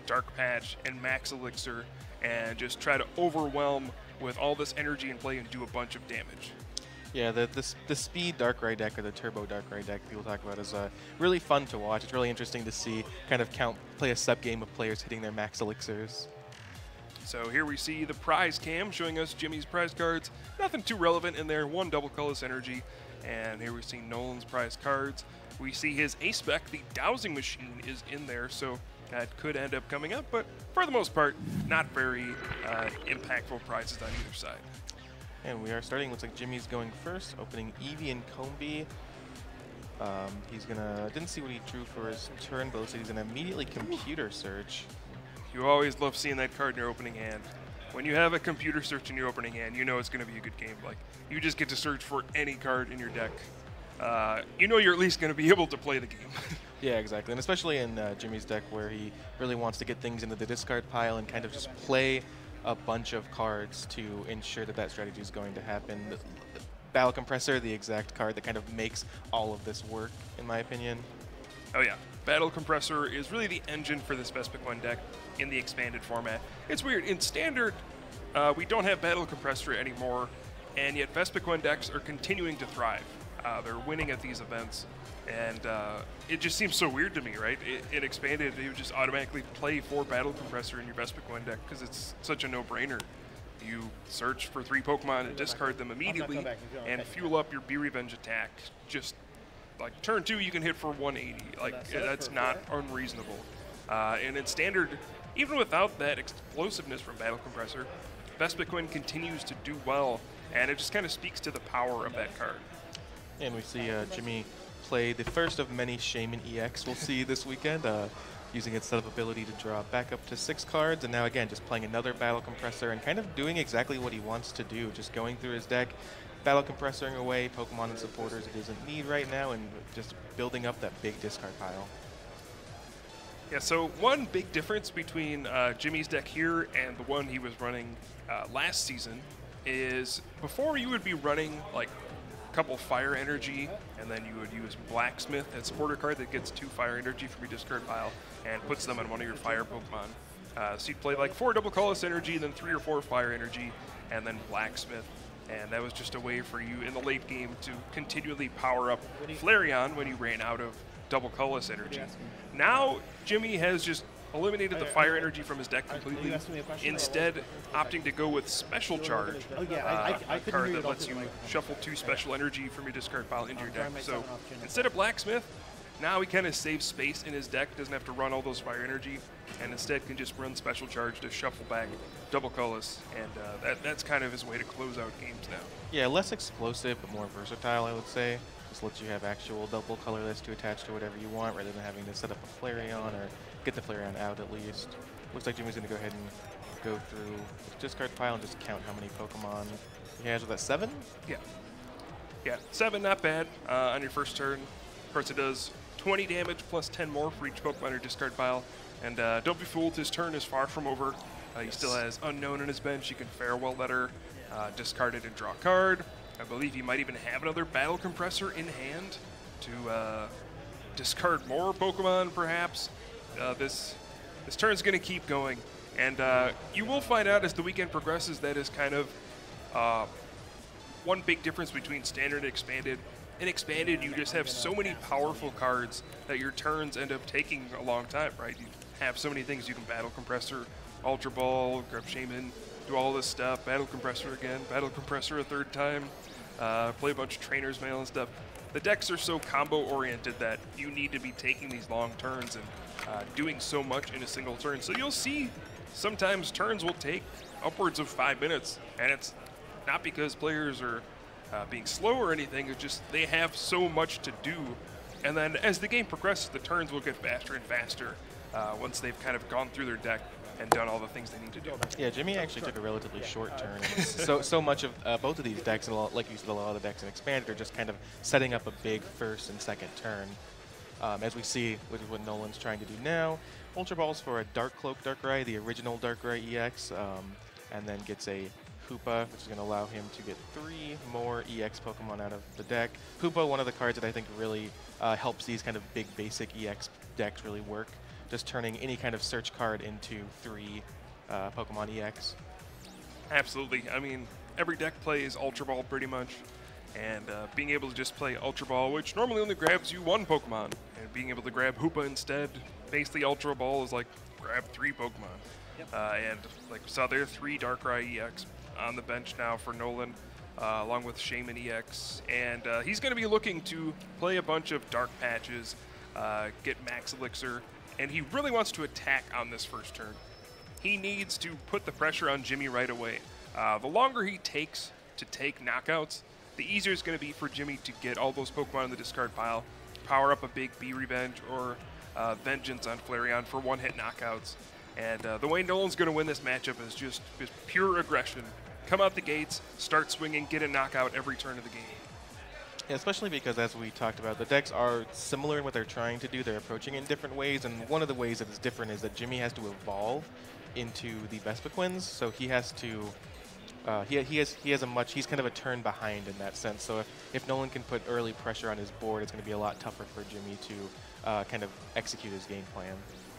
Dark Patch and Max Elixir and just try to overwhelm with all this energy in play and do a bunch of damage. Yeah, the speed Darkrai deck, or the turbo Darkrai deck people talk about, is really fun to watch. It's really interesting to see kind of play a sub game of players hitting their max elixirs. So here we see the prize cam showing us Jimmy's prize cards. Nothing too relevant in there, one double colorless energy. And here we see Nolan's prize cards. We see his A-Spec, the dowsing machine, is in there, so that could end up coming up, but for the most part, not very impactful prizes on either side. And we are starting, looks like Jimmy's going first, opening Eevee and Combee. He's gonna, didn't see what he drew for his turn, but looks like he's gonna immediately Computer Search. You always love seeing that card in your opening hand. When you have a Computer Search in your opening hand, you know it's gonna be a good game. Like, you just get to search for any card in your deck. You know you're at least gonna be able to play the game. Yeah, exactly, and especially in Jimmy's deck where he really wants to get things into the discard pile and kind of just play a bunch of cards to ensure that that strategy is going to happen. Battle Compressor, the exact card that kind of makes all of this work, in my opinion. Oh yeah, Battle Compressor is really the engine for this Vespiquen deck in the expanded format. It's weird, in Standard, we don't have Battle Compressor anymore, and yet Vespiquen decks are continuing to thrive. They're winning at these events, and it just seems so weird to me, right? In Expanded, you just automatically play 4 Battle Compressor in your Vespiquen deck because it's such a no-brainer. You search for 3 Pokemon and discard them immediately and fuel up your Be Revenge attack. Just like turn 2, you can hit for 180. Like, that's not unreasonable. And in Standard, even without that explosiveness from Battle Compressor, Vespiquen continues to do well, and it just kind of speaks to the power of that card. And we see Jimmy play the first of many Shaman EX we'll see this weekend, using its setup ability to draw back up to 6 cards, and now again just playing another Battle Compressor and kind of doing exactly what he wants to do, just going through his deck, Battle Compressoring away Pokemon and supporters it doesn't need right now, and just building up that big discard pile. Yeah, so one big difference between Jimmy's deck here and the one he was running last season is before you would be running like couple fire energy, and then you would use Blacksmith as supporter card that gets 2 fire energy from your discard pile and puts them on one of your fire Pokemon. So you'd play like 4 double colorless energy, then 3 or 4 fire energy, and then Blacksmith. And that was just a way for you in the late game to continually power up Flareon when you ran out of double colorless energy. Now Jimmy has just eliminated the fire energy from his deck completely, instead opting to go with Special Charge, a card that lets you shuffle 2 special energy from your discard pile into your deck. So instead of Blacksmith, now he kind of saves space in his deck, doesn't have to run all those fire energy, and instead can just run Special Charge to shuffle back double colorless, and that's kind of his way to close out games now. Yeah, less explosive, but more versatile, I would say. Just lets you have actual double colorless to attach to whatever you want, rather than having to set up a Flareon or get the Flareon out at least. Looks like Jimmy's going to go ahead and go through his discard pile and just count how many Pokemon he has. With that 7? Yeah. Yeah, 7, not bad on your first turn. Of course, it does 20 damage plus 10 more for each Pokemon in your discard pile. And don't be fooled, his turn is far from over. He still has Unknown on his bench. You can Farewell Letter, discard it and draw a card. I believe he might even have another Battle Compressor in hand to discard more Pokemon, perhaps. This turn's going to keep going. And you will find out as the weekend progresses that is kind of one big difference between Standard and Expanded. In Expanded, you just have so many powerful cards that your turns end up taking a long time, right? You have so many things. You can Battle Compressor, Ultra Ball, grab Shaman, do all this stuff, Battle Compressor again, Battle Compressor a 3rd time, play a bunch of Trainer's Mail and stuff. The decks are so combo-oriented that you need to be taking these long turns and doing so much in a single turn. So you'll see sometimes turns will take upwards of 5 minutes, and it's not because players are being slow or anything, it's just they have so much to do. And then as the game progresses, the turns will get faster and faster once they've kind of gone through their deck and done all the things they need to do. Yeah, Jimmy actually took a relatively short turn. so much of both of these decks, and like you said, a lot of the decks in Expanded are just kind of setting up a big first and second turn. As we see with what Nolan's trying to do now, Ultra Balls for a Dark Cloak Darkrai, the original Darkrai EX, and then gets a Hoopa, which is going to allow him to get 3 more EX Pokemon out of the deck. Hoopa, one of the cards that I think really helps these kind of big basic EX decks really work. just turning any kind of search card into 3 Pokemon EX. Absolutely. I mean, every deck plays Ultra Ball pretty much, and being able to just play Ultra Ball, which normally only grabs you 1 Pokemon, and being able to grab Hoopa instead, basically Ultra Ball is like grab 3 Pokemon. And like we saw there, 3 Darkrai EX on the bench now for Nolan, along with Shaman EX, and he's going to be looking to play a bunch of Dark Patches, get Max Elixir, and he really wants to attack on this first turn. He needs to put the pressure on Jimmy right away. The longer he takes to take knockouts, the easier it's going to be for Jimmy to get all those Pokemon in the discard pile, power up a big B-Revenge or Vengeance on Flareon for one-hit knockouts. And the way Nolan's going to win this matchup is just pure aggression. Come out the gates, start swinging, get a knockout every turn of the game. Yeah, especially because, as we talked about, the decks are similar in what they're trying to do. They're approaching in different ways, and one of the ways that is different is that Jimmy has to evolve into the Vespiquens, so he has to. He's kind of a turn behind in that sense. So if Nolan can put early pressure on his board, it's going to be a lot tougher for Jimmy to kind of execute his game plan.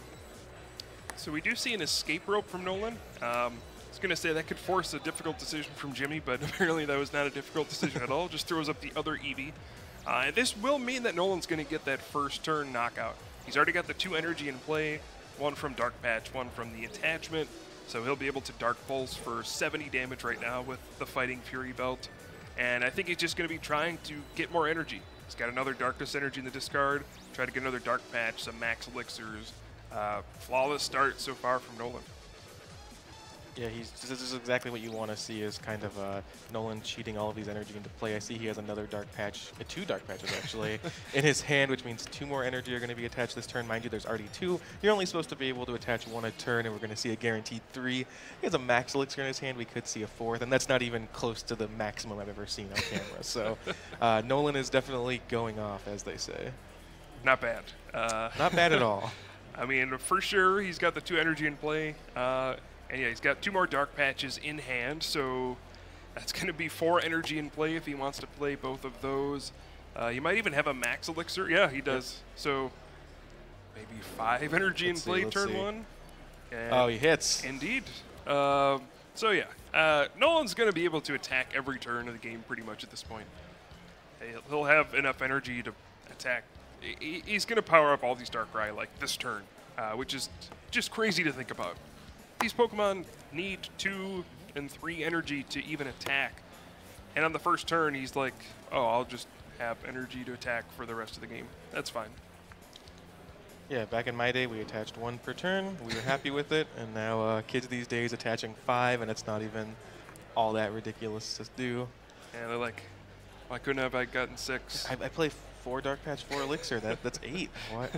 So we do see an escape rope from Nolan. I was going to say that could force a difficult decision from Jimmy, but apparently that was not a difficult decision at all. Just throws up the other Eevee. And this will mean that Nolan's going to get that first turn knockout. He's already got the 2 energy in play, 1 from Dark Patch, 1 from the attachment. So he'll be able to Dark Pulse for 70 damage right now with the Fighting Fury belt. And I think he's just going to be trying to get more energy. He's got another Darkness energy in the discard, try to get another Dark Patch, some Max Elixirs. Flawless start so far from Nolan. Yeah, this is exactly what you want to see, is kind of Nolan cheating all of these energy into play. I see he has another Dark Patch, 2 Dark Patches actually, in his hand, which means 2 more energy are going to be attached this turn. Mind you, there's already 2. You're only supposed to be able to attach 1 a turn, and we're going to see a guaranteed 3. He has a Max Elixir in his hand. We could see a 4th, and that's not even close to the maximum I've ever seen on camera. So Nolan is definitely going off, as they say. Not bad. Not bad at all. I mean, for sure, he's got the 2 energy in play. And yeah, he's got 2 more Dark Patches in hand, so that's going to be 4 energy in play if he wants to play both of those. He might even have a Max Elixir. Yeah, he does. Yep. So maybe 5 energy in play turn 1. And oh, he hits. Indeed. So yeah, Nolan's going to be able to attack every turn of the game pretty much at this point. He'll have enough energy to attack. He's going to power up all these Darkrai like this turn, which is just crazy to think about. These Pokemon need 2 and 3 energy to even attack. And on the first turn, he's like, oh, I'll just have energy to attack for the rest of the game. That's fine. Yeah, back in my day, we attached 1 per turn. We were happy with it. And now kids these days attaching 5, and it's not even all that ridiculous to do. And they're like, why couldn't have I gotten 6? I play 4 Dark Patch, 4 Elixir. That's 8. What?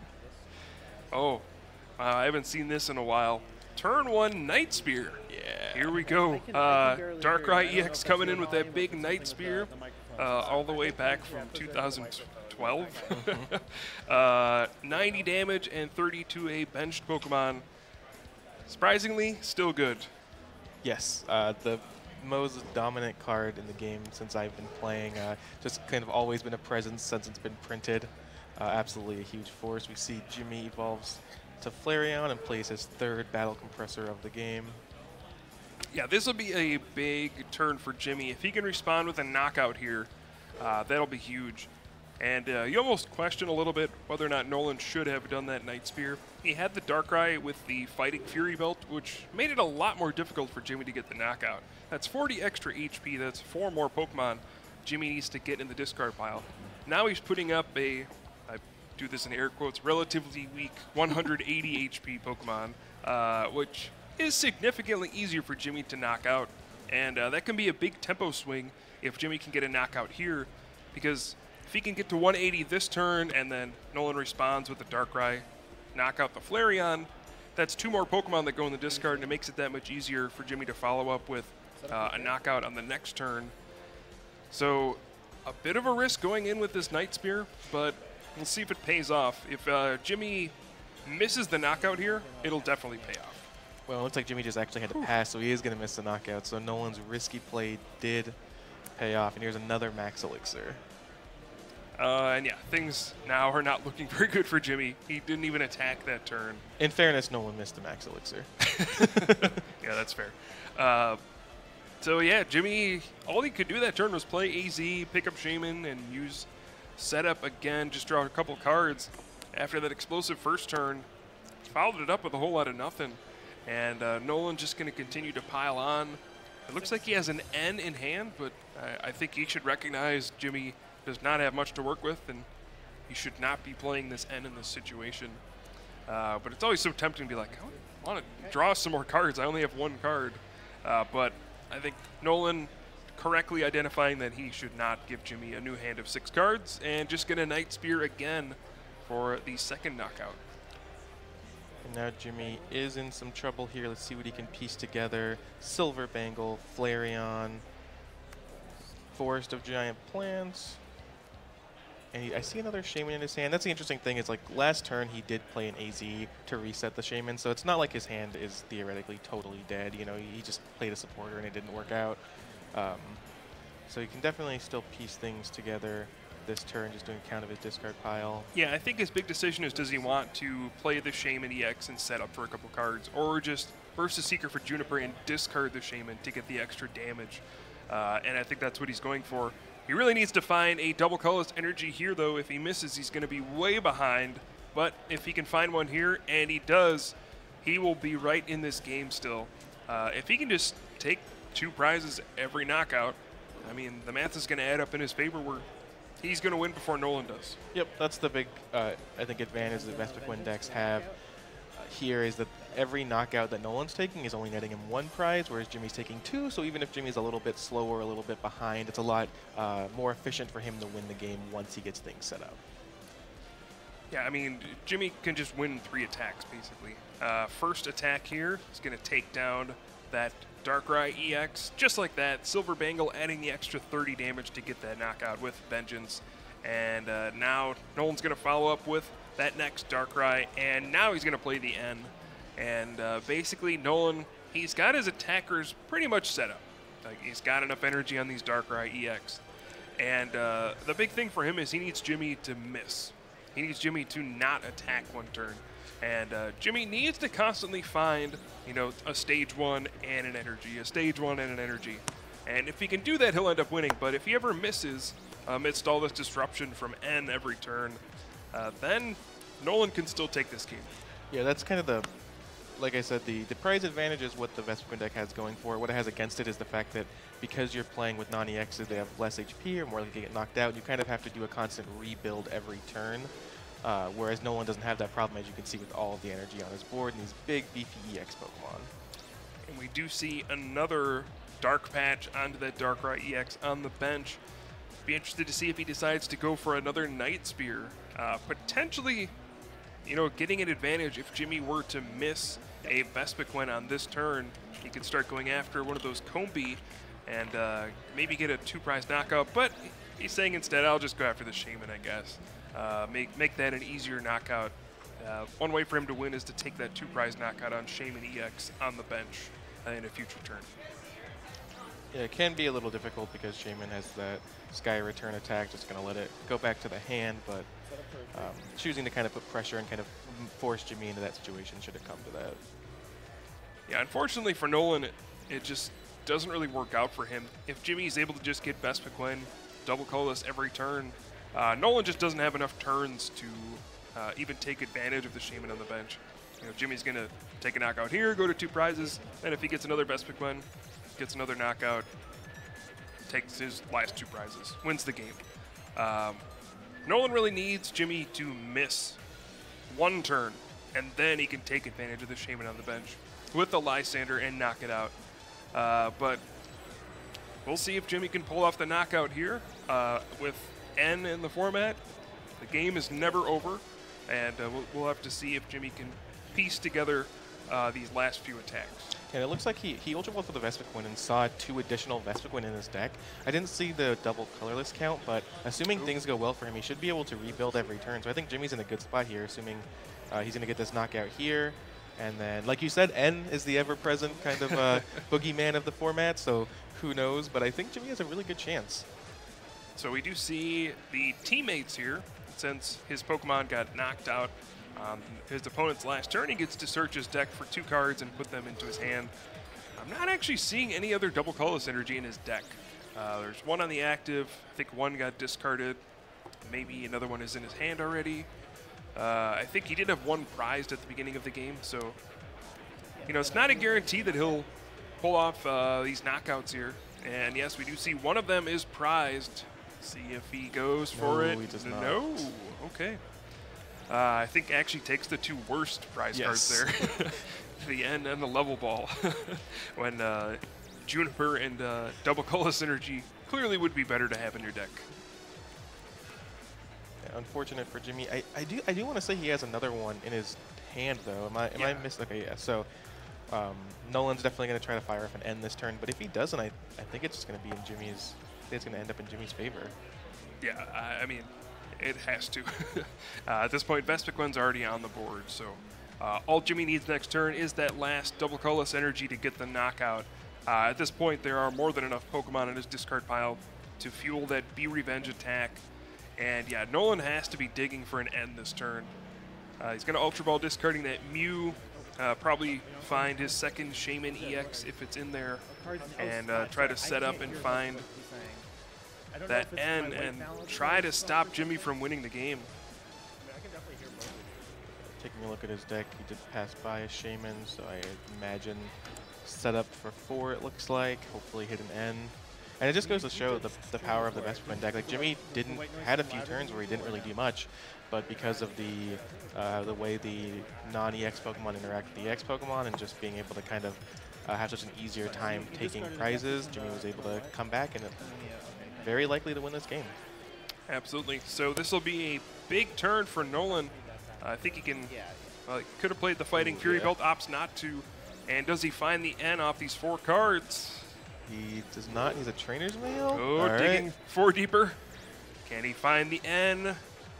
Oh, I haven't seen this in a while. Turn 1 Night Spear. Yeah. Here we go. Darkrai EX coming in with that big Night Spear all the way back from 2012. 90 damage and 32 a benched Pokemon. Surprisingly, still good. Yes. The most dominant card in the game since I've been playing. Just kind of always been a presence since it's been printed. Absolutely a huge force. We see Jimmy evolves to Flareon and plays his 3rd Battle Compressor of the game. Yeah, this will be a big turn for Jimmy. If he can respond with a knockout here, that'll be huge. And you almost question a little bit whether or not Nolan should have done that Night Spear. He had the Darkrai with the Fighting Fury belt, which made it a lot more difficult for Jimmy to get the knockout. That's 40 extra HP. That's 4 more Pokemon Jimmy needs to get in the discard pile. Now he's putting up a, I do this in air quotes, relatively weak 180 HP Pokemon, which is significantly easier for Jimmy to knock out. And that can be a big tempo swing if Jimmy can get a knockout here, because if he can get to 180 this turn and then Nolan responds with the Darkrai, knock out the Flareon, that's 2 more Pokemon that go in the discard, and it makes it that much easier for Jimmy to follow up with a knockout on the next turn. So a bit of a risk going in with this Night Spear, but we'll see if it pays off. If Jimmy misses the knockout here, it'll definitely pay off. Well, it looks like Jimmy just actually had to pass, so he is going to miss the knockout. So Nolan's risky play did pay off, and here's another Max Elixir. And yeah, things now are not looking very good for Jimmy. He didn't even attack that turn. In fairness, no one missed the Max Elixir. Yeah, that's fair. So yeah, Jimmy, all he could do that turn was play AZ, pick up Shaman, and use setup again, just draw a couple cards. After that explosive first turn, followed it up with a whole lot of nothing. And Nolan just going to continue to pile on. It looks like he has an N in hand, but I think he should recognize Jimmy does not have much to work with, and he should not be playing this N in this situation. But it's always so tempting to be like, I want to draw some more cards. I only have one card. But I think Nolan correctly identifying that he should not give Jimmy a new hand of 6 cards, and just going to Night Spear again for the second knockout. And now Jimmy is in some trouble here. Let's see what he can piece together. Silver Bangle, Flareon, Forest of Giant Plants. And I see another Shaman in his hand. That's the interesting thing, is like last turn he did play an AZ to reset the Shaman, so it's not like his hand is theoretically totally dead. You know, he just played a supporter and it didn't work out. So you can definitely still piece things together this turn, just doing count of his discard pile. Yeah, I think his big decision is, does he want to play the Shaman EX and set up for a couple cards, or just burst a Seeker for Juniper and discard the Shaman to get the extra damage. And I think that's what he's going for. He really needs to find a double colorless energy here, though. If he misses, he's going to be way behind. But if he can find one here, and he does, he will be right in this game still. If he can just take 2 prizes every knockout, I mean, the math is going to add up in his favor where he's going to win before Nolan does. Yep, that's the big, I think, advantage that Vespiquen decks have here, is that every knockout that Nolan's taking is only netting him 1 prize, whereas Jimmy's taking 2. So even if Jimmy's a little bit slower, a little bit behind, it's a lot more efficient for him to win the game once he gets things set up. Yeah, I mean, Jimmy can just win 3 attacks, basically. First attack here is going to take down that Darkrai EX, just like that. Silver Bangle adding the extra 30 damage to get that knockout with Vengeance. And now Nolan's going to follow up with that next Darkrai, and now he's going to play the N. And basically, Nolan, he's got his attackers pretty much set up. Like, he's got enough energy on these Darkrai EX. And the big thing for him is he needs Jimmy to miss. He needs Jimmy to not attack one turn. And Jimmy needs to constantly find, you know, a stage 1 and an energy, a stage 1 and an energy. And if he can do that, he'll end up winning. But if he ever misses amidst all this disruption from N every turn, then Nolan can still take this game. Yeah, that's kind of the, like I said, the prize advantage is what the Vespiquen deck has going for it. What it has against it is the fact that because you're playing with non-EXs, they have less HP or more likely to get knocked out. You kind of have to do a constant rebuild every turn, whereas Nolan doesn't have that problem, as you can see with all of the energy on his board and these big, beefy EX Pokemon. And we do see another Dark Patch onto that Darkrai EX on the bench. Be interested to see if he decides to go for another Night Spear. Potentially, you know, getting an advantage if Jimmy were to miss a Vespiquen on this turn. He could start going after one of those Combi and maybe get a 2-prize knockout, but he's saying instead, I'll just go after the Shaman, I guess. Make that an easier knockout. One way for him to win is to take that 2-prize knockout on Shaman EX on the bench in a future turn. Yeah, it can be a little difficult because Shaman has that Sky Return attack, just going to let it go back to the hand, but choosing to kind of put pressure and kind of force Jimmy into that situation should it come to that. Yeah, unfortunately for Nolan, it just doesn't really work out for him. If Jimmy is able to just get Vespiquen, double colorless every turn, Nolan just doesn't have enough turns to even take advantage of the Shaman on the bench. You know, Jimmy's going to take a knockout here, go to 2 prizes, and if he gets another Vespiquen, gets another knockout, takes his last 2 prizes, wins the game. Nolan really needs Jimmy to miss 1 turn, and then he can take advantage of the Shaman on the bench with the Lysander and knock it out. But we'll see if Jimmy can pull off the knockout here with N in the format. The game is never over, and we'll have to see if Jimmy can piece together these last few attacks. And it looks like he Ultra Balled for the Vespiquen and saw 2 additional Vespiquen in his deck. I didn't see the double colorless count, but assuming things go well for him, he should be able to rebuild every turn. So I think Jimmy's in a good spot here, assuming he's going to get this knockout here. And then, like you said, N is the ever-present kind of boogeyman of the format, so who knows. But I think Jimmy has a really good chance. So we do see the teammates here. Since his Pokemon got knocked out on his opponent's last turn, he gets to search his deck for 2 cards and put them into his hand. I'm not actually seeing any other double colorless energy in his deck. There's 1 on the active. I think 1 got discarded. Maybe another one is in his hand already. I think he did have 1 prized at the beginning of the game, so you know, it's not a guarantee that he'll pull off these knockouts here. And yes, we do see 1 of them is prized. See if he goes for it. He does not. No. Okay. I think actually takes the 2 worst prize cards there. The N and the level ball. When Juniper and double colorless energy clearly would be better to have in your deck. Yeah, unfortunate for Jimmy. I do want to say he has another one in his hand though. Am I missing? Okay, yeah. So Nolan's definitely going to try to fire off an N this turn, but if he doesn't, I think it's just going to be in Jimmy's. It's going to end up in Jimmy's favor. Yeah, I mean, it has to. At this point, Vespiquen's already on the board, so all Jimmy needs next turn is that last double colorless energy to get the knockout. At this point, there are more than enough Pokemon in his discard pile to fuel that Be Revenge attack. And yeah, Nolan has to be digging for an N this turn. He's going to Ultra Ball, discarding that Mew. Probably find his second Shaman EX if it's in there, and try to set up and find that N and try to stop Jimmy from winning the game. Taking a look at his deck, he did pass by a Shaman, so I imagine set up for 4 it looks like, hopefully hit an N. And it just goes to show the power of the Vespiquen deck. Like Jimmy had a few turns where he didn't really do much, but because of the way the non-EX Pokemon interact with the EX Pokemon and just being able to kind of have such an easier time taking prizes, Jimmy was able to come back and very likely to win this game. Absolutely. So this will be a big turn for Nolan. I think he can, could have played the Fighting Fury Belt, opts not to. And does he find the N off these 4 cards? He does not. He's a Trainer's Mail. Oh, all digging right. 4 deeper. Can he find the N?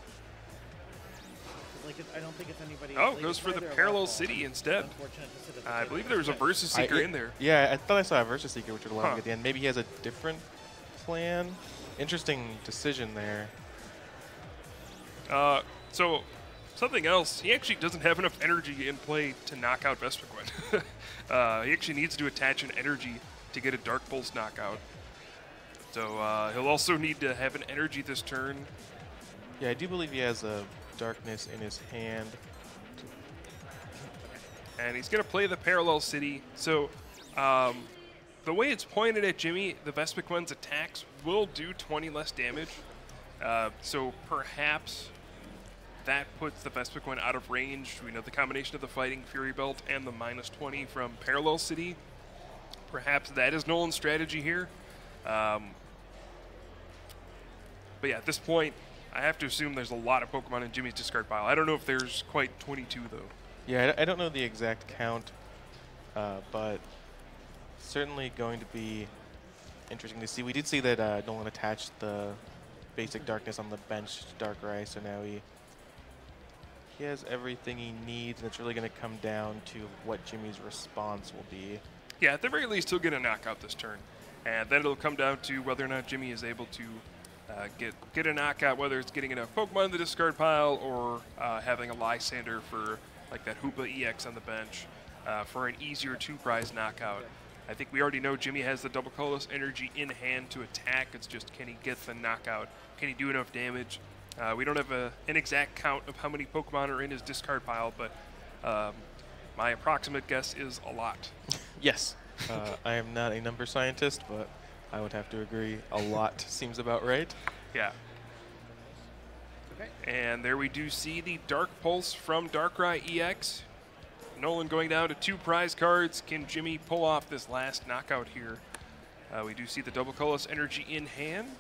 I don't think it's anybody. Oh, goes for the Parallel City instead. I believe there was a Versus Seeker in there. Yeah, I thought I saw a Versus Seeker, which would allow him to get the N. Maybe he has a different plan. Interesting decision there. So, something else. He actually doesn't have enough energy in play to knock out Vespiquen. He actually needs to attach an energy to get a Dark Pulse knockout. So he'll also need to have an energy this turn. Yeah, I do believe he has a Darkness in his hand. And he's going to play the Parallel City. So the way it's pointed at Jimmy, the Vespiquen's attacks will do 20 less damage. So perhaps that puts the Vespiquen out of range. We know the combination of the Fighting Fury Belt and the -20 from Parallel City. Perhaps that is Nolan's strategy here. But yeah, at this point, I have to assume there's a lot of Pokemon in Jimmy's discard pile. I don't know if there's quite 22, though. Yeah, I don't know the exact count, but certainly going to be interesting to see. We did see that Nolan attached the basic Darkness on the bench to Darkrai, so now he has everything he needs, and it's really going to come down to what Jimmy's response will be. Yeah, at the very least, he'll get a knockout this turn. And then it'll come down to whether or not Jimmy is able to get a knockout, whether it's getting enough Pokemon in the discard pile or having a Lysander for like that Hoopa EX on the bench for an easier 2-prize knockout. I think we already know Jimmy has the double colorless energy in hand to attack. It's just, can he get the knockout? Can he do enough damage? We don't have an exact count of how many Pokemon are in his discard pile, but my approximate guess is a lot. Yes. I am not a number scientist, but I would have to agree. A lot seems about right. Yeah. Okay. And there we do see the Dark Pulse from Darkrai EX. Nolan going down to 2 prize cards. Can Jimmy pull off this last knockout here? We do see the double colorless energy in hand.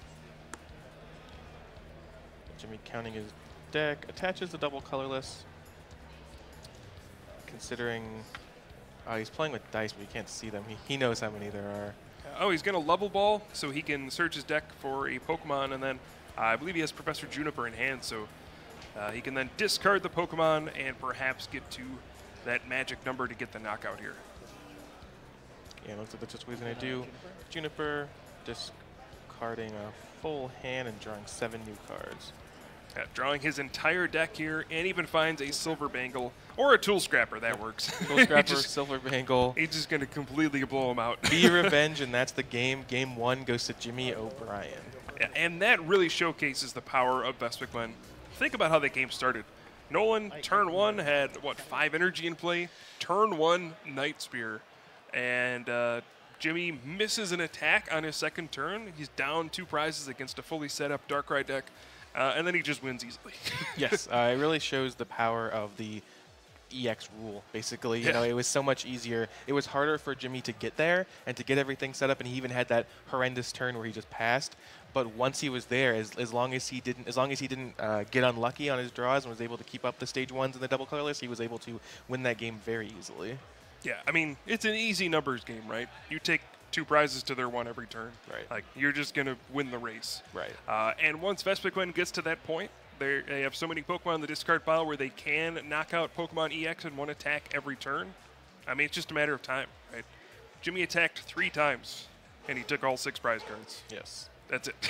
Jimmy counting his deck, attaches the double colorless. Considering he's playing with dice, but you can't see them. He knows how many there are. Oh, he's going to level ball, so he can search his deck for a Pokemon, and then I believe he has Professor Juniper in hand, so he can then discard the Pokemon and perhaps get to that magic number to get the knockout here. Yeah, looks like that's just what he's going to do. Juniper, discarding a full hand and drawing 7 new cards. Drawing his entire deck here, and even finds a Silver Bangle or a Tool Scrapper. That works. Tool Scrapper, Silver Bangle. He's just going to completely blow him out. Be Revenge, and that's the game. Game 1 goes to Jimmy O'Brien. Yeah, and that really showcases the power of Vespiquen. Think about how that game started. Nolan, turn 1, had, 5 energy in play? Turn 1, Night Spear. And Jimmy misses an attack on his second turn. He's down 2 prizes against a fully set up Darkrai deck. And then he just wins easily. Yes, it really shows the power of the EX rule, basically. You know, it was so much easier. It was harder for Jimmy to get there and to get everything set up, and he even had that horrendous turn where he just passed. But once he was there, as long as he didn't get unlucky on his draws and was able to keep up the stage 1s and the double colorless, he was able to win that game very easily. Yeah, I mean, it's an easy numbers game, right? You take 2 prizes to their 1 every turn. Right. Like, you're just going to win the race. Right. And once Vespiquen gets to that point, they have so many Pokemon in the discard pile where they can knock out Pokemon EX in 1 attack every turn. I mean, it's just a matter of time, right? Jimmy attacked 3 times, and he took all 6 prize cards. Yes. That's it.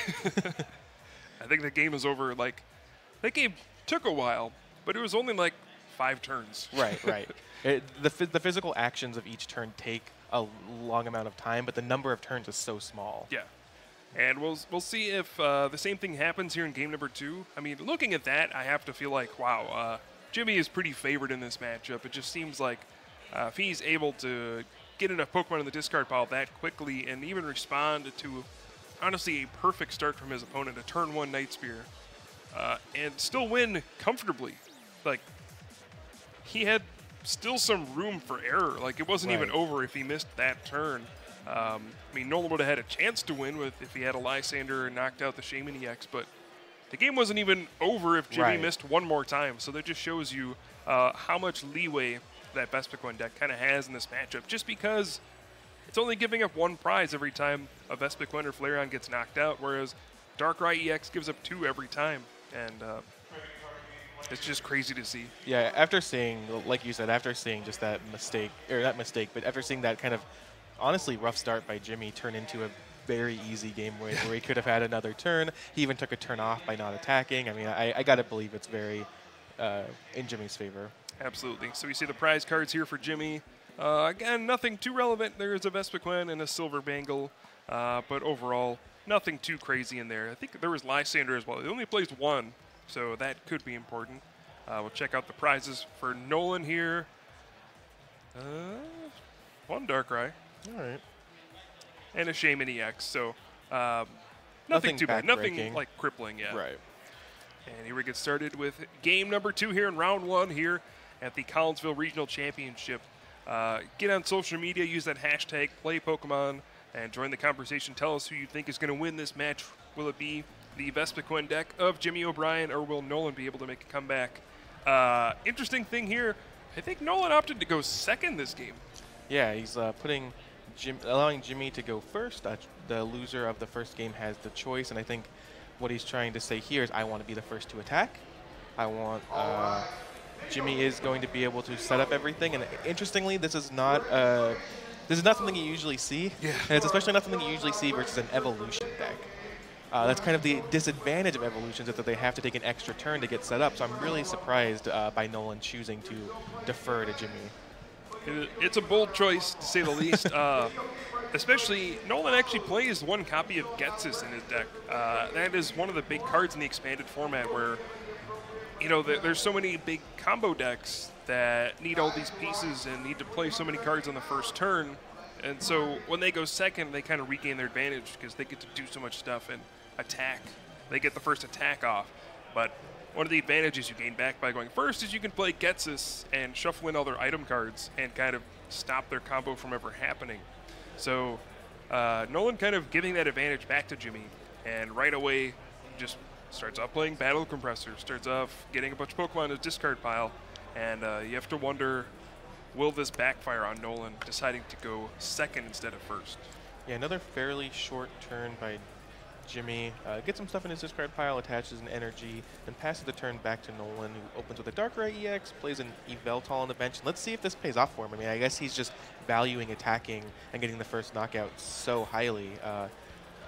I think the game is over. Like, that game took a while, but it was only like 5 turns. Right, right. The physical actions of each turn take a long amount of time, but the number of turns is so small. Yeah. And we'll see if the same thing happens here in game number 2. I mean, looking at that, I have to feel like, wow, Jimmy is pretty favored in this matchup. It just seems like if he's able to get enough Pokemon in the discard pile that quickly and even respond to, honestly, a perfect start from his opponent, a turn 1 Night Spear, and still win comfortably. Like, he had still some room for error. Like, it wasn't even over if he missed that turn. I mean, Nolan would have had a chance to win if he had a Lysander and knocked out the Shaman EX, but the game wasn't even over if Jimmy missed 1 more time. So that just shows you how much leeway that Vespiquen deck kind of has in this matchup, just because it's only giving up 1 prize every time a Vespiquen or Flareon gets knocked out, whereas Darkrai EX gives up 2 every time. And it's just crazy to see. Yeah, after seeing, like you said, after seeing just that mistake, or not mistake, but after seeing that kind of honestly rough start by Jimmy turn into a very easy game where he could have had another turn. He even took a turn off by not attacking. I mean, I got to believe it's very in Jimmy's favor. Absolutely. So we see the prize cards here for Jimmy. Again, nothing too relevant. There is a Vespiquen and a Silver Bangle, but overall, nothing too crazy in there. I think there was Lysander as well. He only plays 1, so that could be important. We'll check out the prizes for Nolan here. 1 Darkrai. All right. And a Shaman EX, so nothing too bad. Nothing like crippling yet. Right. And here we get started with game number 2 here in round 1 here at the Collinsville Regional Championship. Get on social media, use that hashtag #PlayPokemon, and join the conversation. Tell us who you think is going to win this match. Will it be the Vespiquen deck of Jimmy O'Brien, or will Nolan be able to make a comeback? Interesting thing here, I think Nolan opted to go second this game. Yeah, he's allowing Jimmy to go first. The loser of the first game has the choice, and I think what he's trying to say here is, I want to be the first to attack. I want Jimmy is going to be able to set up everything, and interestingly, this is not something you usually see. Yeah. And it's especially not something you usually see versus an evolution deck. That's kind of the disadvantage of evolutions, is that they have to take an extra turn to get set up. So I'm really surprised by Nolan choosing to defer to Jimmy. It's a bold choice, to say the least. Especially, Nolan actually plays 1 copy of Ghetsis in his deck. That is one of the big cards in the expanded format where, you know, there's so many big combo decks that need all these pieces and need to play so many cards on the first turn. And so when they go second, they kind of regain their advantage because they get to do so much stuff and attack. They get the first attack off. But one of the advantages you gain back by going first is you can play Ghetsis and shuffle in other item cards and kind of stop their combo from ever happening. So Nolan kind of giving that advantage back to Jimmy, and right away just starts off playing Battle Compressor, starts off getting a bunch of Pokemon in his discard pile, and you have to wonder, will this backfire on Nolan deciding to go second instead of first? Yeah, another fairly short turn by Jimmy. Gets some stuff in his discard pile, attaches an energy, then passes the turn back to Nolan, who opens with a Darkrai EX, plays an Yveltal on the bench. Let's see if this pays off for him. I mean, I guess he's just valuing attacking and getting the first knockout so highly.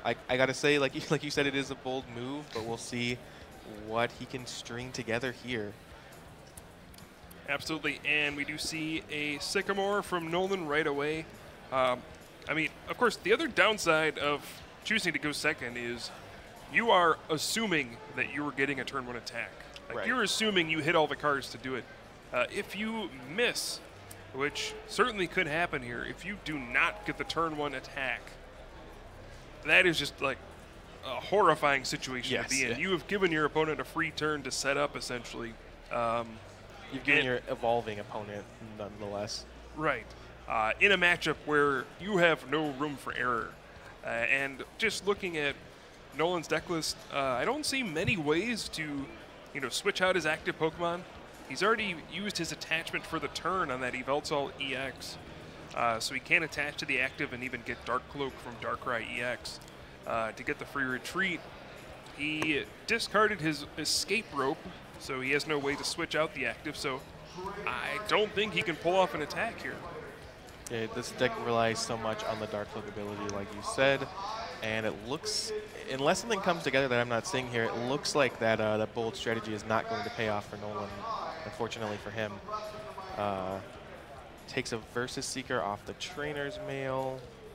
I gotta say, like you said, it is a bold move, but we'll see what he can string together here. Absolutely, and we do see a Sycamore from Nolan right away. I mean, of course, the other downside of choosing to go second is you are assuming that you were getting a turn 1 attack. Like, Right. you're assuming you hit all the cards to do it. If you miss, which certainly could happen here, if you do not get the turn 1 attack, that is just like a horrifying situation Yes, to be in. yeah. You have given your opponent a free turn to set up, essentially. You've given And- your evolving opponent, nonetheless. Right. In a matchup where you have no room for error. And just looking at Nolan's deck list, I don't see many ways to, switch out his active Pokemon. He's already used his attachment for the turn on that Yveltal EX. So he can attach to the active and even get Dark Cloak from Darkrai EX to get the free retreat. He discarded his escape rope, so he has no way to switch out the active. So I don't think he can pull off an attack here. Yeah, this deck relies so much on the Dark Cloak ability, like you said, and it looks, unless something comes together that I'm not seeing here, it looks like that bold strategy is not going to pay off for Nolan, unfortunately for him. Takes a Versus Seeker off the Trainer's Mail.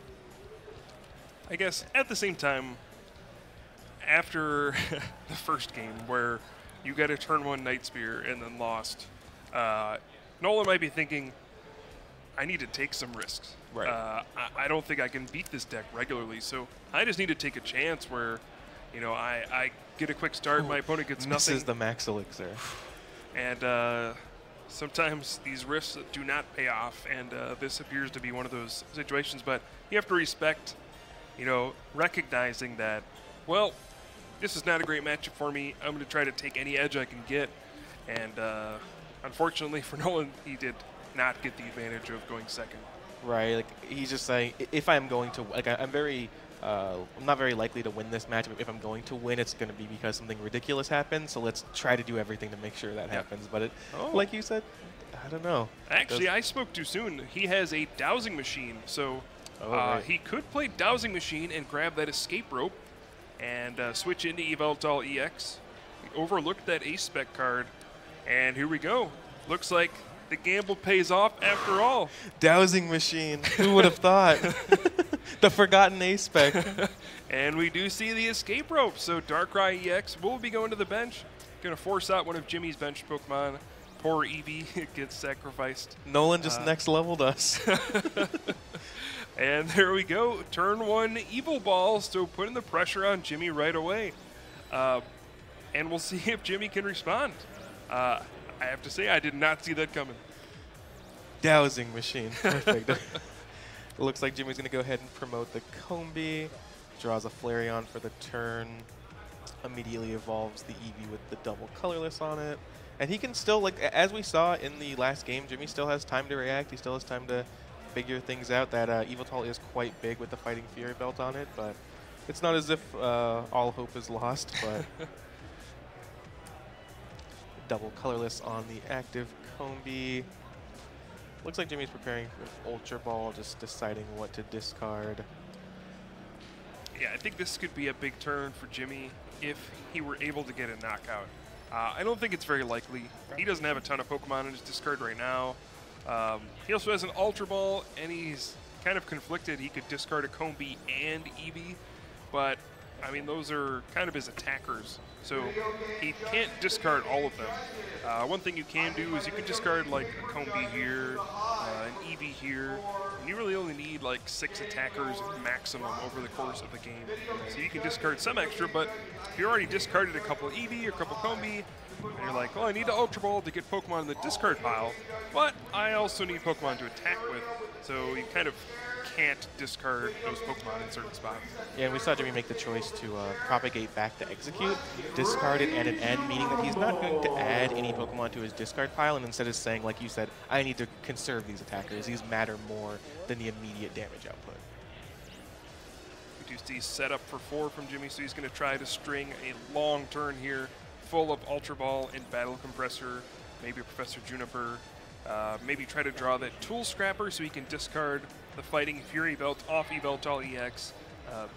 I guess at the same time, after the first game where you got a turn 1 Night Spear and then lost, Nolan might be thinking, I need to take some risks. Right. I don't think I can beat this deck regularly, so I just need to take a chance where, I get a quick start, my opponent gets Misses nothing. the Max Elixir. And sometimes these risks do not pay off, and this appears to be one of those situations. But you have to respect, recognizing that, well, this is not a great matchup for me. I'm going to try to take any edge I can get. And unfortunately for Nolan, he did not get the advantage of going second. Right, like he's just saying, if I'm going to, like I'm not very likely to win this match. If I'm going to win, it's going to be because something ridiculous happens. So let's try to do everything to make sure that happens. But like you said, I don't know. Actually, I spoke too soon. He has a dowsing machine, so right. he could play dowsing machine and grab that escape rope and switch into Yveltal EX. He overlooked that ace spec card, and here we go. Looks like the gamble pays off after all. Dowsing machine. Who would have thought? The forgotten ace spec. And we do see the escape rope. So Darkrai EX will be going to the bench. Going to force out one of Jimmy's bench Pokemon. Poor Eevee gets sacrificed. Nolan just next leveled us. And there we go. Turn 1 Evil Ball. So putting the pressure on Jimmy right away. And we'll see if Jimmy can respond. I have to say, I did not see that coming. Dowsing machine. Perfect. It looks like Jimmy's going to go ahead and promote the Combi. Draws a Flareon for the turn. Immediately evolves the Eevee with the double colorless on it. And he can still, like, as we saw in the last game, Jimmy still has time to react. He still has time to figure things out. That Yveltal is quite big with the Fighting Fury belt on it, but it's not as if all hope is lost, but double colorless on the active Combi. Looks like Jimmy's preparing with Ultra Ball, just deciding what to discard. Yeah, I think this could be a big turn for Jimmy if he were able to get a knockout. I don't think it's very likely. He doesn't have a ton of Pokemon in his discard right now. He also has an Ultra Ball, and he's kind of conflicted. He could discard a Combi and Eevee, but, I mean, those are kind of his attackers. So he can't discard all of them. One thing you can do is you can discard like a Combi here, an Eevee here, and you really only need like 6 attackers maximum over the course of the game. So you can discard some extra, but if you already discarded a couple Eevee or a couple Combi, and you're like, well, I need the Ultra Ball to get Pokemon in the discard pile, but I also need Pokemon to attack with, so you kind of can't discard those Pokemon in certain spots. Yeah, and we saw Jimmy make the choice to propagate back to execute, discard it at an end, meaning that he's not going to add any Pokemon to his discard pile, and instead is saying, like you said, I need to conserve these attackers. These matter more than the immediate damage output. We do see setup for 4 from Jimmy, so he's going to try to string a long turn here, full of Ultra Ball and Battle Compressor, maybe a Professor Juniper, maybe try to draw that Tool Scrapper so he can discard the Fighting Fury belt off Yveltal EX.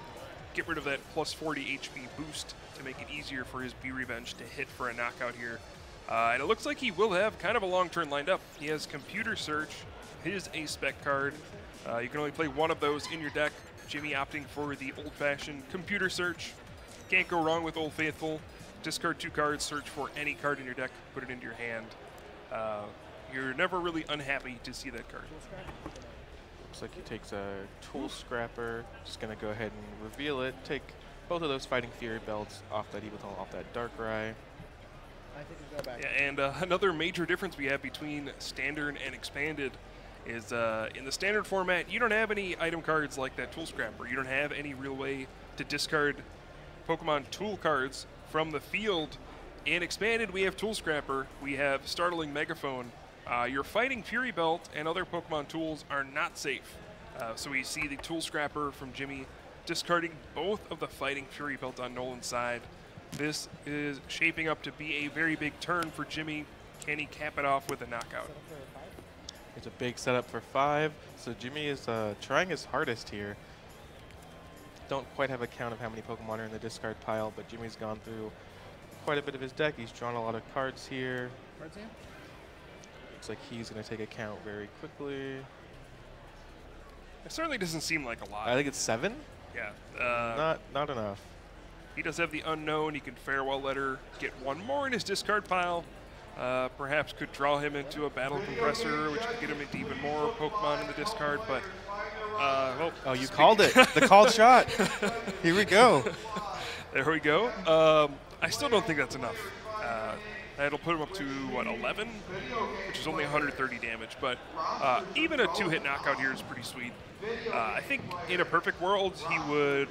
get rid of that plus 40 HP boost to make it easier for his B Revenge to hit for a knockout here. And it looks like he will have kind of a long turn lined up. He has Computer Search, his A-Spec card. You can only play one of those in your deck. Jimmy opting for the old-fashioned Computer Search. Can't go wrong with Old Faithful. Discard 2 cards, search for any card in your deck, put it into your hand. You're never really unhappy to see that card. Looks like he takes a Tool Scrapper. Just going to go ahead and reveal it. Take both of those Fighting Fury belts off that Evital, off that Darkrai. I think we go back. Yeah, and another major difference we have between Standard and Expanded is in the Standard format, you don't have any item cards like that Tool Scrapper. You don't have any real way to discard Pokemon Tool cards from the field. In Expanded, we have Tool Scrapper, we have Startling Megaphone. Your Fighting Fury Belt and other Pokemon tools are not safe. So we see the Tool Scrapper from Jimmy discarding both of the Fighting Fury Belt on Nolan's side. This is shaping up to be a very big turn for Jimmy. Can he cap it off with a knockout? It's a big setup for 5. So Jimmy is trying his hardest here. Don't quite have a count of how many Pokemon are in the discard pile, but Jimmy's gone through quite a bit of his deck. He's drawn a lot of cards here. Cards in? Looks like he's going to take a count very quickly. It certainly doesn't seem like a lot. I think it's 7. Yeah. Not enough. He does have the Unknown. He can Farewell Letter, get one more in his discard pile. Perhaps could draw him into a Battle Compressor, which could get him into even more Pokemon in the discard. But well, Oh, you called it. The called shot. Here we go. There we go. I still don't think that's enough. That'll put him up to, what, 11? Which is only 130 damage. But even a 2-hit knockout here is pretty sweet. I think in a perfect world, he would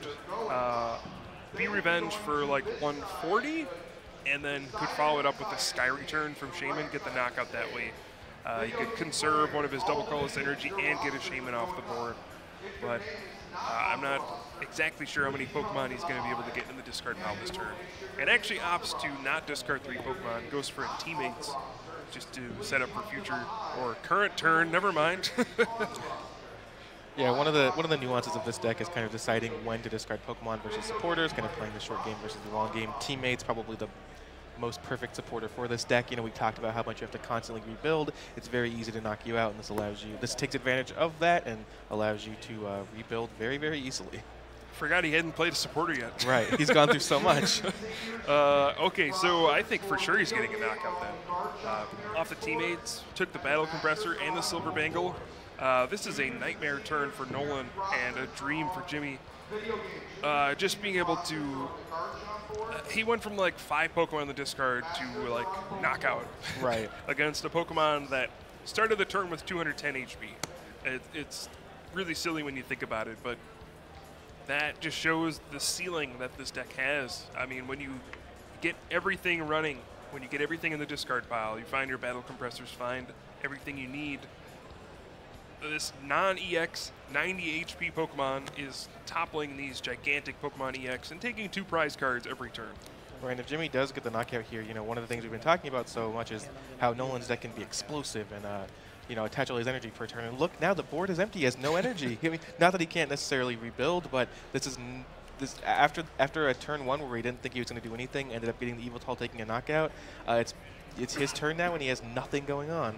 be Revenge for like 140, and then could follow it up with a Sky Return from Shaman, get the knockout that way. He could conserve one of his Double Colorless Energy and get a Shaman off the board. But I'm not exactly sure how many Pokemon he's going to be able to get in the discard pile this turn. And actually opts to not discard 3 Pokemon, goes for Teammates just to set up for future or current turn, never mind. Yeah, one of the nuances of this deck is kind of deciding when to discard Pokemon versus supporters, kind of playing the short game versus the long game. Teammates probably the most perfect supporter for this deck. You know, we talked about how much you have to constantly rebuild. It's very easy to knock you out, and this takes advantage of that and allows you to rebuild very, very easily. Forgot he hadn't played a supporter yet. Right, he's gone through so much. Okay, so I think for sure he's getting a knockout then. Off the Teammates, took the Battle Compressor and the Silver Bangle. This is a nightmare turn for Nolan and a dream for Jimmy. Just being able to... he went from like 5 Pokemon in the discard to like knockout. Right. Against a Pokemon that started the turn with 210 HP. It's really silly when you think about it, but that just shows the ceiling that this deck has. I mean, when you get everything running, when you get everything in the discard pile, you find your Battle Compressors, find everything you need. This non-EX 90 HP Pokemon is toppling these gigantic Pokemon EX and taking 2 prize cards every turn. Right, and if Jimmy does get the knockout here, you know, one of the things we've been talking about so much is how Nolan's deck can be explosive and, you know, attach all his energy per turn. And look, now the board is empty. He has no energy. I mean, not that he can't necessarily rebuild, but this is after a turn 1 where he didn't think he was going to do anything, ended up getting the Evital taking a knockout. It's his turn now, and he has nothing going on.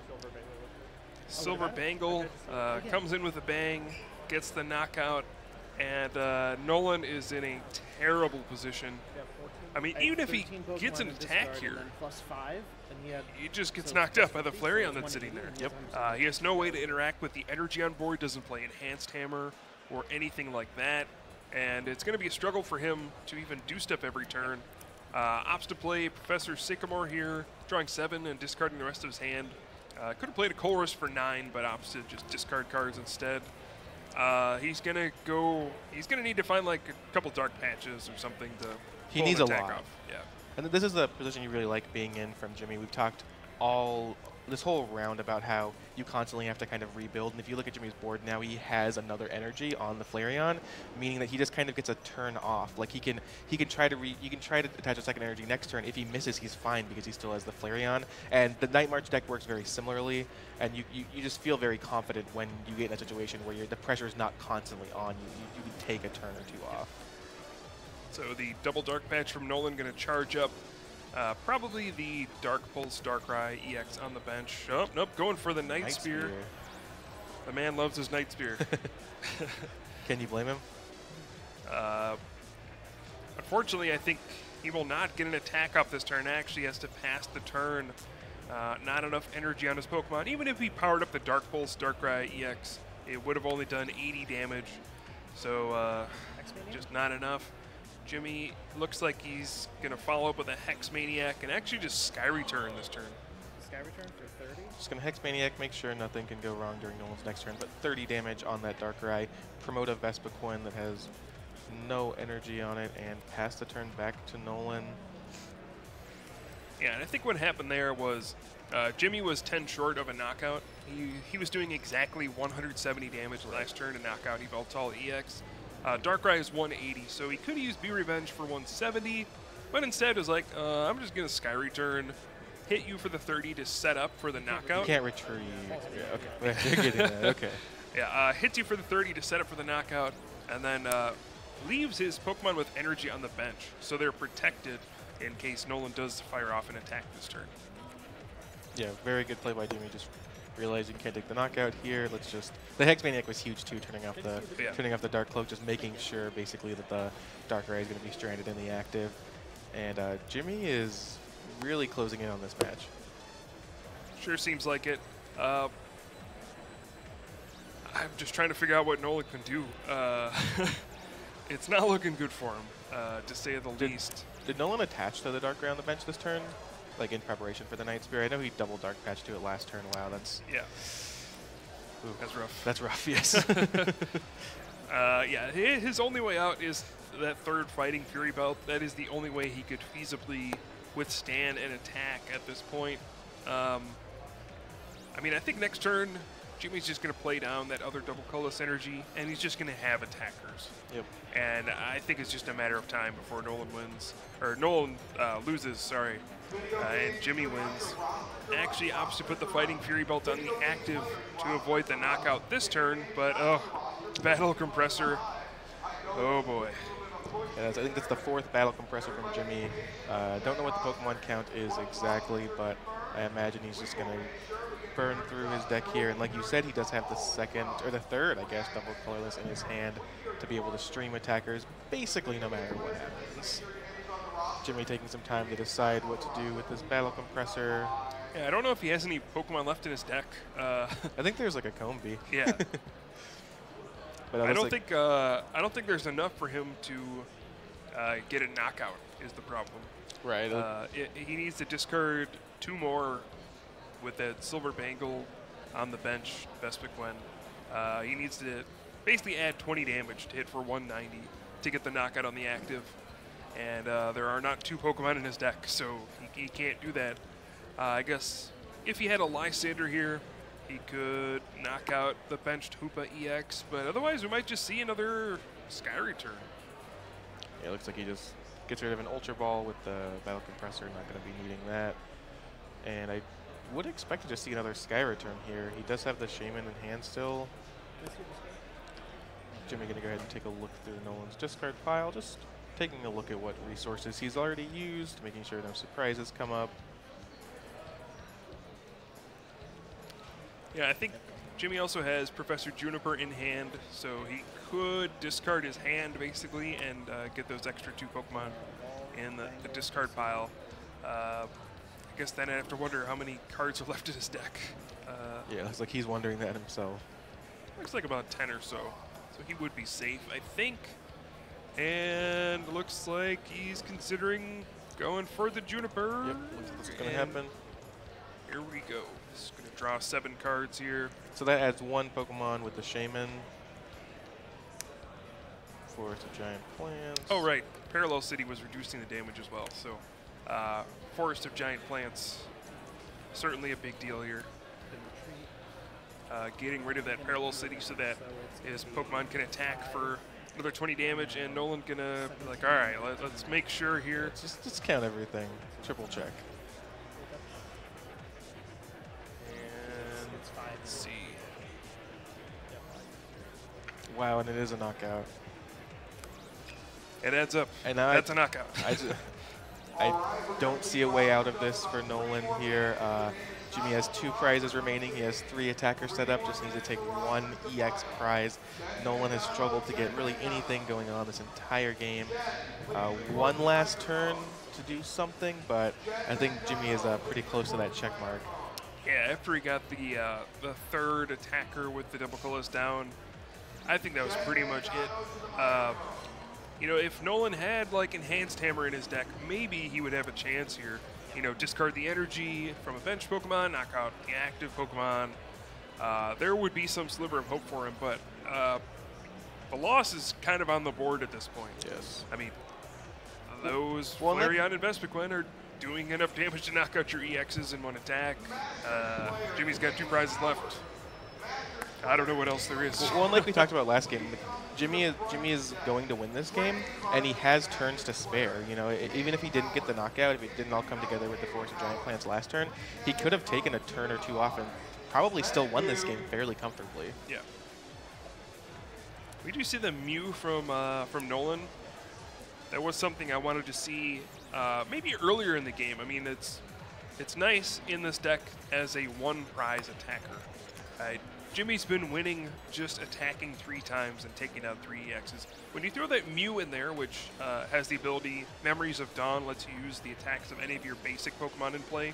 Silver Bangle comes in with a bang, gets the knockout, and Nolan is in a terrible position. I mean, even if he gets an attack here, he just gets knocked out by the Flareon that's sitting there. Yep. He has no way to interact with the energy on board, doesn't play Enhanced Hammer or anything like that, and it's going to be a struggle for him to even do stuff every turn. Opts to play Professor Sycamore here, drawing 7 and discarding the rest of his hand. Could have played a Colress for 9, but opts to just discard cards instead. He's gonna need to find like a couple Dark Patches or something to He pull needs an a attack lot. off. Yeah. And this is the position you really like being in from Jimmy. We've talked all this whole round about how you constantly have to kind of rebuild. And if you look at Jimmy's board now, he has another energy on the Flareon, meaning that he just kind of gets a turn off. Like you can try to attach a second energy next turn. If he misses, he's fine because he still has the Flareon. And the Night March deck works very similarly, and you just feel very confident when you get in a situation where the pressure is not constantly on you. You can take a turn or two off. So the double Dark Patch from Nolan going to charge up. Probably the Dark Pulse, Darkrai EX on the bench. Oh, nope, going for the Night Spear. The man loves his Night Spear. Can you blame him? Unfortunately, I think he will not get an attack off this turn. Actually has to pass the turn. Not enough energy on his Pokemon. Even if he powered up the Dark Pulse, Darkrai EX, it would have only done 80 damage. So just not enough. Jimmy looks like he's going to follow up with a Hex Maniac and actually just Sky Return this turn. Sky Return for 30. Just going to Hex Maniac, make sure nothing can go wrong during Nolan's next turn, but 30 damage on that Darkrai. Promote a Vespiquen that has no energy on it, and pass the turn back to Nolan. Yeah, and I think what happened there was Jimmy was 10 short of a knockout. He was doing exactly 170 damage last turn to knock out Yveltal EX. Darkrai is 180, so he could use Be Revenge for 170, but instead was like, I'm just going to Sky Return, hit you for the 30 to set up for the knockout. You can't retreat. Yeah, okay. You're getting that. Okay. Yeah, hits you for the 30 to set up for the knockout, and then leaves his Pokemon with energy on the bench, so they're protected in case Nolan does fire off an attack this turn. Yeah, very good play by Jimmy. Just realizing you can't take the knockout here. Let's just the Hex Maniac was huge too, turning off the Dark Cloak, just making sure basically that the Darkrai is going to be stranded in the active. And Jimmy is really closing in on this match. Sure seems like it. I'm just trying to figure out what Nolan can do. It's not looking good for him, to say the least. Did Nolan attach to the Darkrai on the bench this turn? Like in preparation for the Night Spear? I know he double Dark Patch to it last turn. Wow, that's... Yeah. Ooh, that's rough. That's rough, yes. Yeah, his only way out is that third Fighting Fury Belt. That is the only way he could feasibly withstand an attack at this point. I mean, I think next turn, Jimmy's just going to play down that other double colorless energy, and he's just going to have attackers. Yep. And I think it's just a matter of time before Nolan wins, or Nolan loses, sorry, and Jimmy wins. Actually opts to put the Fighting Fury Belt on the active to avoid the knockout this turn, but Battle Compressor, oh boy. Yeah, I think that's the fourth Battle Compressor from Jimmy. Don't know what the Pokemon count is exactly, but I imagine he's just going to burn through his deck here. And like you said, he does have the second, or the third, I guess, double colorless in his hand to be able to stream attackers basically no matter what happens. Jimmy taking some time to decide what to do with this Battle Compressor. Yeah, I don't know if he has any Pokemon left in his deck. I think there's like a Combee. Yeah. But I don't think there's enough for him to get a knockout is the problem. Right. He needs to discard 2 more with that Silver Bangle on the bench, Vespiquen. He needs to basically add 20 damage to hit for 190 to get the knockout on the active. And there are not 2 Pokemon in his deck, so he can't do that. I guess if he had a Lysander here, he could knock out the benched Hoopa EX, but otherwise we might just see another Sky Return. Yeah, it looks like he just gets rid of an Ultra Ball with the Battle Compressor, not going to be needing that. And I would expect to just see another Sky Return here. He does have the Shaman in hand still. Jimmy going to go ahead and take a look through Nolan's discard pile, just taking a look at what resources he's already used, making sure no surprises come up. Yeah, I think Jimmy also has Professor Juniper in hand, so he could discard his hand basically and get those extra 2 Pokemon in the discard pile. I guess then I have to wonder how many cards are left in his deck. Yeah, looks like he's wondering that himself. Looks like about 10 or so, so he would be safe, I think. And looks like he's considering going for the Juniper. Yep, looks like this is going to happen. Here we go. He's going to draw 7 cards here. So that adds 1 Pokemon with the Shaman. Forest of Giant Plants. Oh, right. Parallel City was reducing the damage as well. So Forest of Giant Plants certainly a big deal here. Getting rid of that Parallel City so that his Pokemon can attack for another 20 damage, and Nolan gonna be like, all right, let's make sure here. Just count everything. Triple check. And let's see. Wow, and it is a knockout. It adds up. And now That's a knockout. I don't see a way out of this for Nolan here. Jimmy has 2 prizes remaining. He has 3 attackers set up, just needs to take 1 EX prize. Nolan has struggled to get really anything going on this entire game. One last turn to do something, but I think Jimmy is pretty close to that check mark. Yeah, after he got the third attacker with the double colors down, I think that was pretty much it. You know, if Nolan had like Enhanced Hammer in his deck, maybe he would have a chance here. You know, discard the energy from a bench Pokemon, knock out the active Pokemon. There would be some sliver of hope for him, but the loss is kind of on the board at this point. Yes. I mean, those Flareon and Vespiquen are doing enough damage to knock out your EXs in one attack. Jimmy's got 2 prizes left. I don't know what else there is. Well, and like we talked about last game, Jimmy is going to win this game, and he has turns to spare. You know, even if he didn't get the knockout, if it didn't all come together with the Force of Giant Plants last turn, he could have taken a turn or 2 off and probably still won this game fairly comfortably. Yeah. We do see the Mew from Nolan. That was something I wanted to see maybe earlier in the game. I mean, it's nice in this deck as a 1 prize attacker. Jimmy's been winning just attacking 3 times and taking out 3 EXs. When you throw that Mew in there, which has the ability, Memories of Dawn lets you use the attacks of any of your basic Pokemon in play,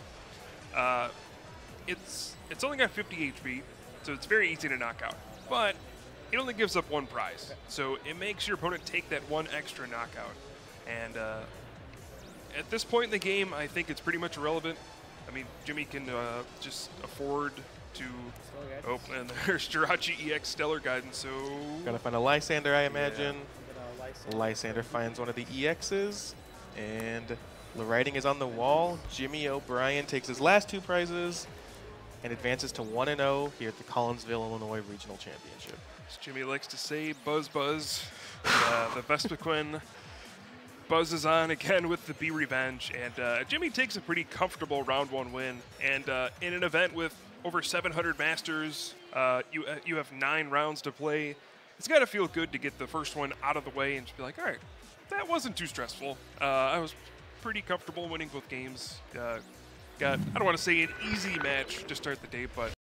it's only got 50 HP, so it's very easy to knock out. But it only gives up 1 prize, so it makes your opponent take that 1 extra knockout. And at this point in the game, I think it's pretty much irrelevant. I mean, Jimmy can just afford to... Oh, and there's Jirachi EX Stellar Guidance, so... Gotta find a Lysander, I imagine. Lysander finds one of the EXs, and the writing is on the wall. Jimmy O'Brien takes his last 2 prizes and advances to 1-0 here at the Collinsville, Illinois Regional Championship. As Jimmy likes to say, buzz, buzz. The Vespiquen buzzes on again with the B Revenge, and Jimmy takes a pretty comfortable round 1 win. And in an event with over 700 Masters, you have 9 rounds to play. It's got to feel good to get the first one out of the way and just be like, all right, that wasn't too stressful. I was pretty comfortable winning both games. Got, I don't want to say an easy match to start the day, but